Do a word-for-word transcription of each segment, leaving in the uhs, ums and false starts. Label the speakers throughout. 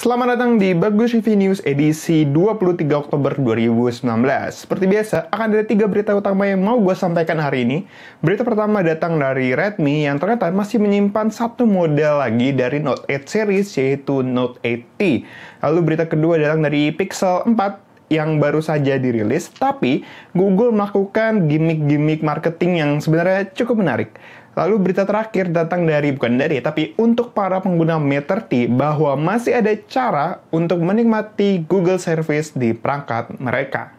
Speaker 1: Selamat datang di Bagus Review News edisi dua puluh tiga Oktober dua ribu sembilan belas. Seperti biasa, akan ada tiga berita utama yang mau gue sampaikan hari ini. Berita pertama datang dari Redmi yang ternyata masih menyimpan satu model lagi dari Note eight series, yaitu Note eight T. Lalu berita kedua datang dari Pixel empat yang baru saja dirilis, tapi Google melakukan gimmick-gimmick marketing yang sebenarnya cukup menarik. Lalu berita terakhir datang dari, bukan dari, tapi untuk para pengguna Mate tiga T bahwa masih ada cara untuk menikmati Google Service di perangkat mereka.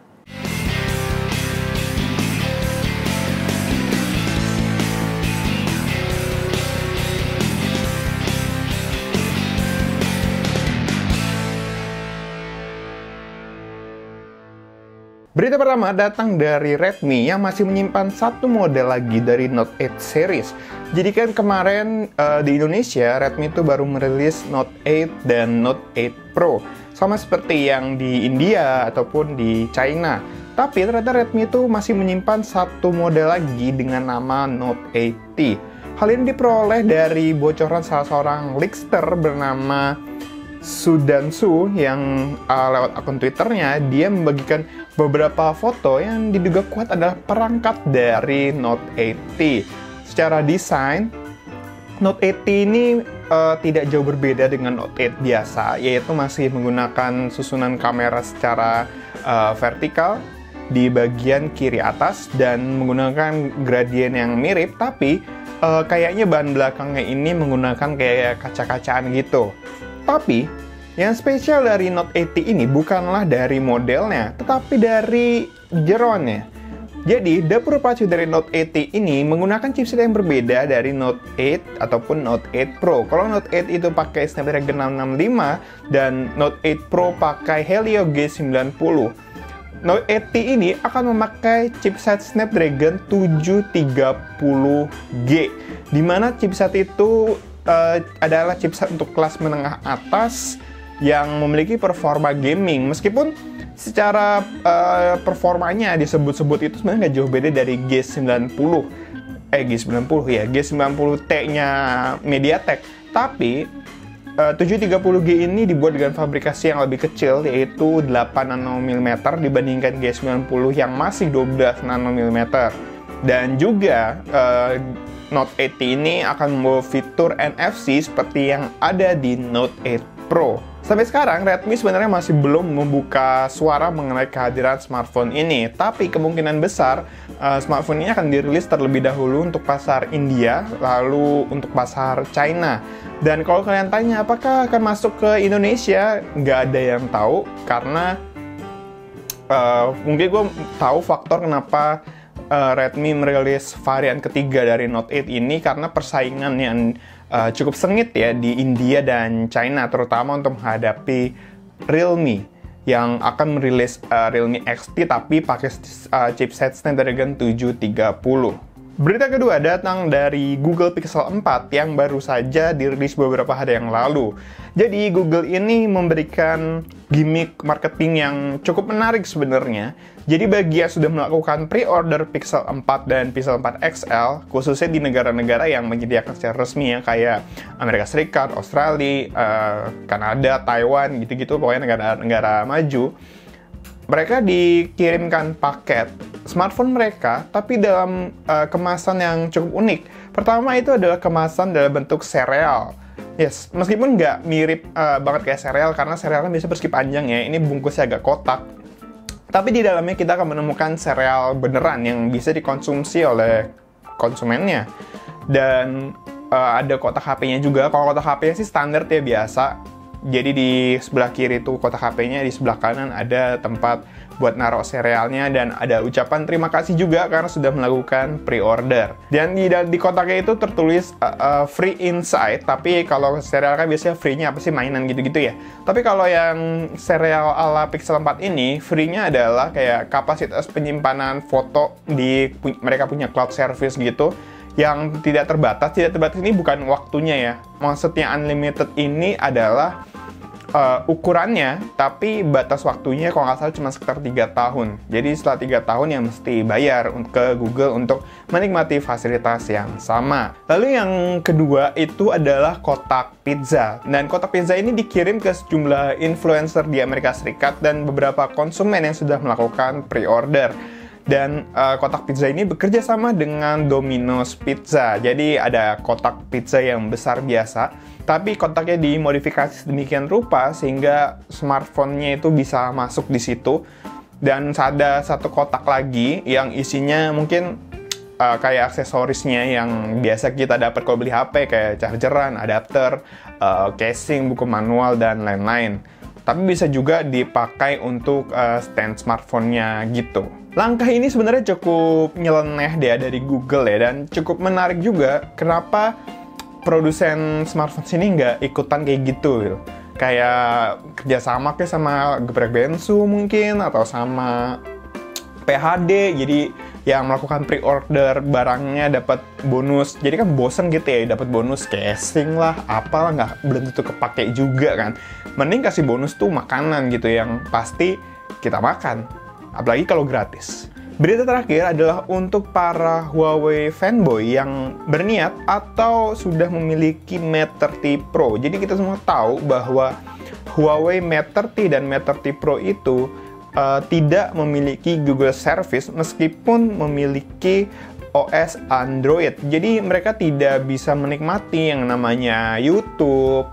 Speaker 1: Berita pertama datang dari Redmi yang masih menyimpan satu model lagi dari Note eight series. Jadi kan kemarin uh, di Indonesia Redmi itu baru merilis Note eight dan Note eight Pro. Sama seperti yang di India ataupun di China. Tapi ternyata Redmi itu masih menyimpan satu model lagi dengan nama Note eight T. Hal ini diperoleh dari bocoran salah seorang leakster bernama Sudansu yang uh, lewat akun Twitternya, dia membagikan beberapa foto yang diduga kuat adalah perangkat dari Note eight T. Secara desain, Note eight T ini uh, tidak jauh berbeda dengan Note eight biasa, yaitu masih menggunakan susunan kamera secara uh, vertikal di bagian kiri atas dan menggunakan gradien yang mirip, tapi uh, kayaknya bahan belakangnya ini menggunakan kayak kaca-kacaan gitu. Tapi, yang spesial dari Note eight T ini bukanlah dari modelnya, tetapi dari jeroannya. Jadi, dapur pacu dari Note eight T ini menggunakan chipset yang berbeda dari Note eight ataupun Note eight Pro. Kalau Note eight itu pakai Snapdragon enam enam lima dan Note eight Pro pakai Helio G sembilan puluh. Note eight T ini akan memakai chipset Snapdragon tujuh tiga puluh G, di mana chipset itu Uh, adalah chipset untuk kelas menengah atas yang memiliki performa gaming. Meskipun secara uh, performanya disebut-sebut itu sebenarnya nggak jauh beda dari G sembilan puluh. Eh, G sembilan puluh ya, G sembilan puluh T-nya MediaTek. Tapi uh, tujuh tiga puluh G ini dibuat dengan fabrikasi yang lebih kecil, yaitu delapan nanometer dibandingkan G sembilan puluh yang masih dua belas nanometer. Dan juga uh, Note eight T ini akan membawa fitur N F C seperti yang ada di Note eight Pro. Sampai sekarang, Redmi sebenarnya masih belum membuka suara mengenai kehadiran smartphone ini, tapi kemungkinan besar uh, smartphone ini akan dirilis terlebih dahulu untuk pasar India, lalu untuk pasar China. Dan kalau kalian tanya apakah akan masuk ke Indonesia, nggak ada yang tahu, karena uh, mungkin gue tahu faktor kenapa Uh, Redmi merilis varian ketiga dari Note eight ini karena persaingan yang uh, cukup sengit ya di India dan China, terutama untuk menghadapi Realme yang akan merilis uh, Realme X T tapi pakai uh, chipset Snapdragon tujuh tiga puluh. Berita kedua datang dari Google Pixel empat yang baru saja dirilis beberapa hari yang lalu. Jadi Google ini memberikan gimmick marketing yang cukup menarik sebenarnya. Jadi bagi yang sudah melakukan pre-order Pixel empat dan Pixel empat X L, khususnya di negara-negara yang menyediakan secara resmi ya, kayak Amerika Serikat, Australia, uh, Kanada, Taiwan, gitu-gitu, pokoknya negara-negara maju, mereka dikirimkan paket smartphone mereka, tapi dalam uh, kemasan yang cukup unik. Pertama itu adalah kemasan dalam bentuk sereal. Yes, meskipun nggak mirip uh, banget kayak sereal, karena sereal kan biasa persegi panjang ya, ini bungkusnya agak kotak. Tapi di dalamnya kita akan menemukan sereal beneran yang bisa dikonsumsi oleh konsumennya. Dan uh, ada kotak H P-nya juga. Kalau kotak H P-nya sih standar ya, biasa. Jadi di sebelah kiri itu kotak H P-nya, di sebelah kanan ada tempat buat naruh serealnya, dan ada ucapan terima kasih juga karena sudah melakukan pre-order. Dan di, di kotaknya itu tertulis uh, uh, free inside, tapi kalau sereal kan biasanya free-nya apa sih, mainan gitu-gitu ya. Tapi kalau yang sereal ala Pixel empat ini, free-nya adalah kayak kapasitas penyimpanan foto di pu mereka punya cloud service gitu, yang tidak terbatas. Tidak terbatas ini bukan waktunya ya. Maksudnya unlimited ini adalah uh, ukurannya, tapi batas waktunya kalau nggak salah cuma sekitar tiga tahun. Jadi setelah tiga tahun ya mesti bayar ke Google untuk menikmati fasilitas yang sama. Lalu yang kedua itu adalah kotak pizza. Dan kotak pizza ini dikirim ke sejumlah influencer di Amerika Serikat dan beberapa konsumen yang sudah melakukan pre-order. Dan uh, kotak pizza ini bekerja sama dengan Domino's Pizza. Jadi ada kotak pizza yang besar biasa, tapi kotaknya dimodifikasi sedemikian rupa sehingga smartphone-nya itu bisa masuk di situ. Dan ada satu kotak lagi yang isinya mungkin uh, kayak aksesorisnya yang biasa kita dapat kalau beli H P, kayak chargeran, adapter, uh, casing, buku manual, dan lain-lain. Tapi bisa juga dipakai untuk uh, stand smartphone-nya gitu. Langkah ini sebenarnya cukup nyeleneh deh dari Google ya, dan cukup menarik juga kenapa produsen smartphone sini nggak ikutan kayak gitu, gitu. Kayak kerjasama kayak sama Geprek Bensu mungkin, atau sama P H D, jadi yang melakukan pre-order barangnya dapat bonus. Jadi kan bosen gitu ya, dapat bonus casing lah, apalah, nggak belum tentu kepake juga kan. Mending kasih bonus tuh makanan gitu yang pasti kita makan. Apalagi kalau gratis. Berita terakhir adalah untuk para Huawei fanboy yang berniat atau sudah memiliki Mate tiga puluh Pro. Jadi kita semua tahu bahwa Huawei Mate tiga puluh dan Mate tiga puluh Pro itu uh, tidak memiliki Google Service meskipun memiliki O S Android. Jadi mereka tidak bisa menikmati yang namanya YouTube,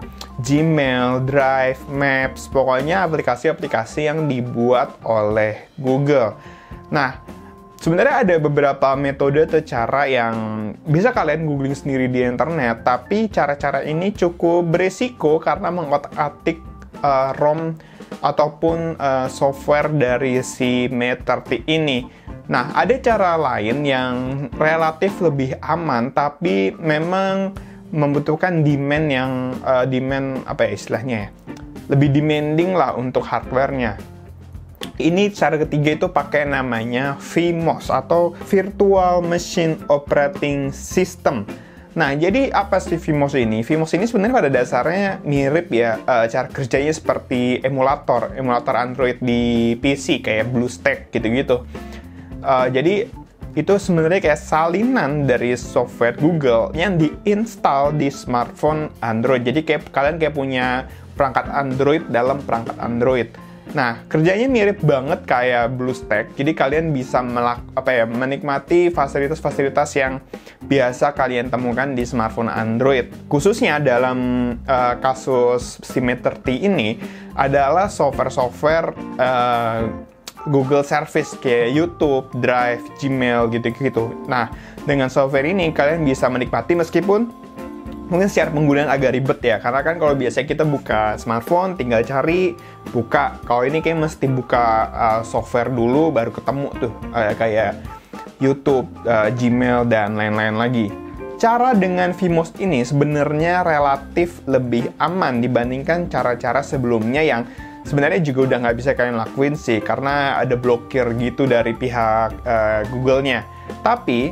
Speaker 1: Gmail, Drive, Maps, pokoknya aplikasi-aplikasi yang dibuat oleh Google. Nah, sebenarnya ada beberapa metode atau cara yang bisa kalian googling sendiri di internet, tapi cara-cara ini cukup beresiko karena mengotak-atik uh, ROM ataupun uh, software dari si Mate tiga puluh ini. Nah, ada cara lain yang relatif lebih aman, tapi memang membutuhkan demand yang uh, demand apa ya istilahnya ya, lebih demanding lah untuk hardware-nya. Ini cara ketiga itu pakai namanya V M O S atau Virtual Machine Operating System. Nah, jadi apa sih V M O S ini? V M O S ini sebenarnya pada dasarnya mirip ya, uh, cara kerjanya seperti emulator, emulator Android di P C kayak BlueStack gitu-gitu. Uh, jadi itu sebenarnya kayak salinan dari software Google yang diinstal di smartphone Android. Jadi kayak kalian kayak punya perangkat Android dalam perangkat Android. Nah, kerjanya mirip banget kayak BlueStack. Jadi kalian bisa melak apa ya, menikmati fasilitas-fasilitas yang biasa kalian temukan di smartphone Android. Khususnya dalam uh, kasus si Mate tiga puluh ini adalah software-software uh, Google Service kayak YouTube, Drive, Gmail, gitu-gitu. Nah, dengan software ini kalian bisa menikmati meskipun mungkin secara penggunaan agak ribet ya. Karena kan kalau biasanya kita buka smartphone, tinggal cari, buka. Kalau ini kayak mesti buka uh, software dulu, baru ketemu tuh. Uh, kayak YouTube, uh, Gmail, dan lain-lain lagi. Cara dengan V M O S ini sebenarnya relatif lebih aman dibandingkan cara-cara sebelumnya yang sebenarnya juga udah nggak bisa kalian lakuin sih, karena ada blokir gitu dari pihak uh, Google-nya. Tapi,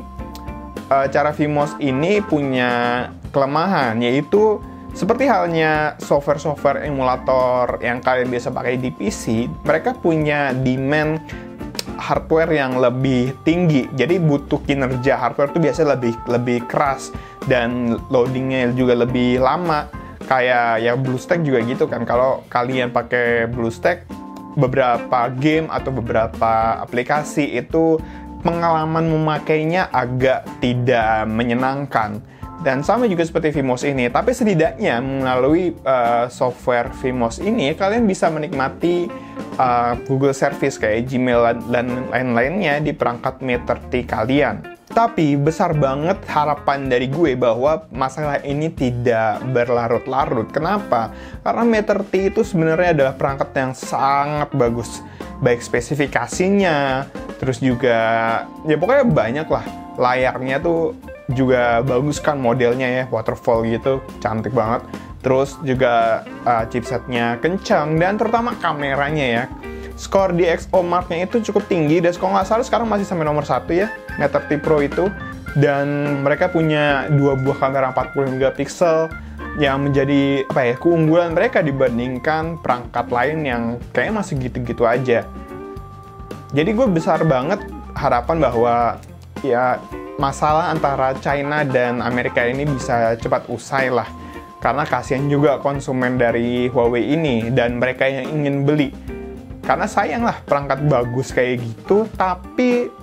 Speaker 1: uh, cara V M O S ini punya kelemahan, yaitu seperti halnya software-software emulator yang kalian biasa pakai di P C, mereka punya demand hardware yang lebih tinggi. Jadi butuh kinerja hardware tuh biasanya lebih lebih keras dan loadingnya juga lebih lama. Kayak ya BlueStack juga gitu kan. Kalau kalian pakai BlueStack, beberapa game atau beberapa aplikasi itu pengalaman memakainya agak tidak menyenangkan. Dan sama juga seperti V M O S ini. Tapi setidaknya melalui uh, software V M O S ini kalian bisa menikmati uh, Google Service kayak Gmail dan lain-lainnya di perangkat Mate tiga puluh kalian. Tapi besar banget harapan dari gue bahwa masalah ini tidak berlarut-larut. Kenapa? Karena Mate tiga puluh itu sebenarnya adalah perangkat yang sangat bagus. Baik spesifikasinya, terus juga ya pokoknya banyak lah. Layarnya tuh juga bagus kan modelnya ya, waterfall gitu, cantik banget. Terus juga uh, chipsetnya kencang dan terutama kameranya ya. Skor di X O Mark-nya itu cukup tinggi, dan kalau nggak salah sekarang masih sampai nomor satu ya, Mate tiga puluh Pro itu. Dan mereka punya dua buah kamera empat puluh megapiksel, yang menjadi apa ya keunggulan mereka dibandingkan perangkat lain yang kayaknya masih gitu-gitu aja. Jadi gue besar banget harapan bahwa ya masalah antara China dan Amerika ini bisa cepat usai lah. Karena kasihan juga konsumen dari Huawei ini dan mereka yang ingin beli. Karena sayang lah perangkat bagus kayak gitu, tapi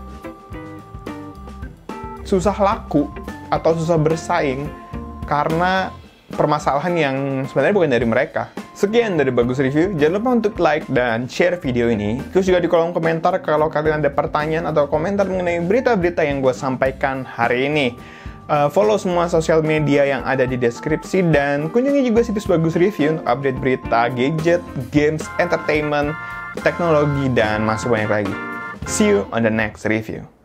Speaker 1: susah laku atau susah bersaing karena permasalahan yang sebenarnya bukan dari mereka. Sekian dari Bagus Review, jangan lupa untuk like dan share video ini. Terus juga di kolom komentar kalau kalian ada pertanyaan atau komentar mengenai berita-berita yang gue sampaikan hari ini. Uh, follow semua sosial media yang ada di deskripsi dan kunjungi juga situs Bagus Review untuk update berita, gadget, games, entertainment, teknologi, dan masih banyak lagi. See you on the next review.